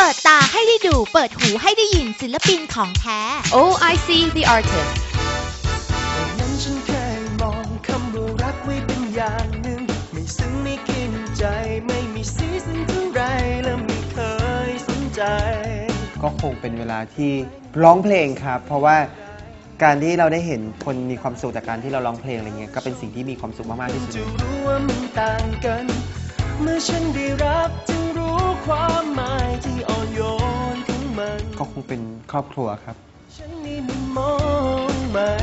ปิดตาให้ได้ดูเปิดหูให้ได้ยินศิลปินของแท้ OIC The Artist นั้นฉันเคยมองคำว่ารักไว้เป็นอย่างหนึ่งไม่ซึ้งไม่กินใจไม่มีสีสันเท่าไรและไม่เคยสนใจก็คงเป็นเวลาที่ร้องเพลงครับเพราะว่าการที่เราได้เห็นคนมีความสุขจากการที่เราร้องเพลงอะไรเงี้ยก็เป็นสิ่งที่มีความสุขมากๆที่สุดจะรู้ว่ามันต่างกันเมื่อฉันได้รับจึงรู้ความหมายที่อ่อนโยนของมันก็คงเป็นครอบครัวครับฉันมีมุมมองใหม่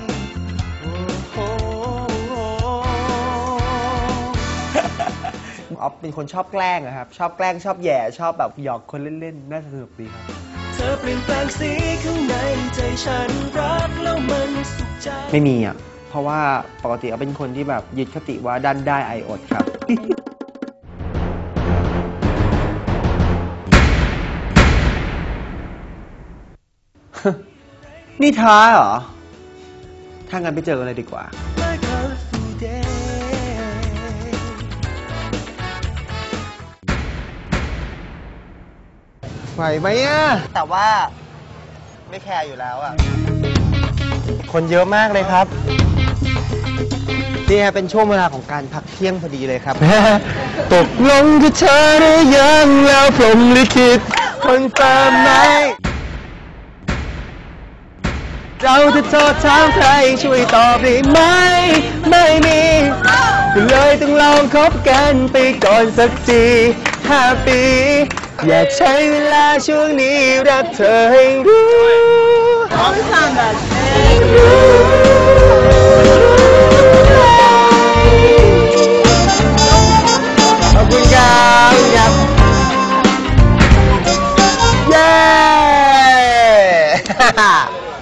ออฟเป็นคนชอบแกล้งนะครับชอบแกล้งชอบแย่ชอบแบบหยอกคนเล่นๆน่าสนุกดีครับเธอเปลี่ยนแปลงสีข้างในใจฉันรักแล้วมันสุขใจไม่มีอ่ะเพราะว่าปกติเป็นคนที่แบบยึดคติว่าด้านได้ไออดครับ นี่ท้าเหรอถ้างั้นไปเจอกันเลยดีกว่าไหวไหมอ่ะแต่ว่าไม่แคร์อยู่แล้วอ่ะคนเยอะมากเลยครับนี่เป็นช่วงเวลาของการพักเที่ยงพอดีเลยครับ ตกลงกับเธอได้ยังแล้วพรหมลิขิตคนตามไหมเราจะโทษถามใครช่วยตอบได้ไหมไม่มีก็เลยต้องลองคบกันไปก่อนสัก4-5 ปีอยากใช้เวลาช่วงนี้รักเธอให้รู้ขอบคุณครับเย้